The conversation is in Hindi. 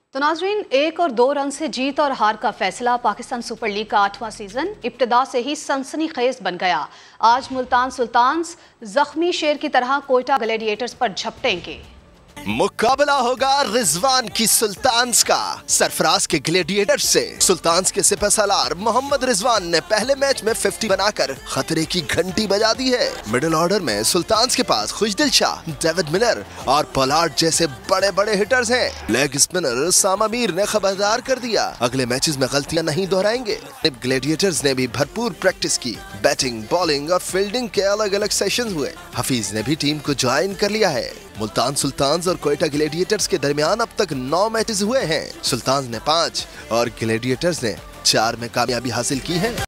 तो नाजरीन, 1 और 2 रन से जीत और हार का फैसला। पाकिस्तान सुपर लीग का 8वां सीजन इब्तिदा से ही सनसनीखेज बन गया। आज मुल्तान सुल्तान्स जख्मी शेर की तरह कोयटा ग्लैडिएटर्स पर झपटेंगे। मुकाबला होगा रिजवान की सुल्तान्स का सरफराज के ग्लैडिएटर्स से। सुल्तान्स के सिपहसालार मोहम्मद रिजवान ने पहले मैच में 50 बनाकर खतरे की घंटी बजा दी है। मिडिल ऑर्डर में सुल्तान्स के पास खुशदिल शाह, डेविड मिलर और पोलार्ड जैसे बड़े बड़े हिटर्स हैं। लेग स्पिनर सामा मीर ने खबरदार कर दिया, अगले मैचेस में गलतियां नहीं दोहराएंगे। ग्लैडिएटर्स ने भी भरपूर प्रैक्टिस की। बैटिंग, बॉलिंग और फील्डिंग के अलग अलग सेशन हुए। हफीज ने भी टीम को ज्वाइन कर लिया है। मुल्तान सुल्तान्स और कोयटा ग्लैडिएटर्स के दरमियान अब तक 9 मैचेस हुए हैं। सुल्तान्स ने 5 और ग्लैडिएटर्स ने 4 में कामयाबी हासिल की है।